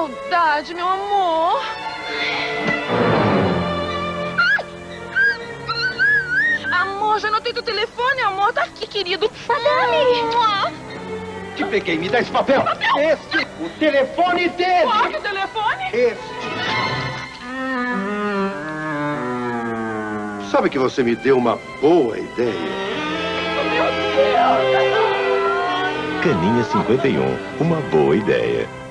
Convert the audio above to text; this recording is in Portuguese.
saudade, meu amor. Amor, já anotei teu telefone, amor. Tá aqui, querido. Madame! Te peguei, me dá esse papel. Esse, o telefone dele. Qual que é o telefone? Este. Sabe que você me deu uma boa ideia? Meu Deus! Caninha 51, uma boa ideia.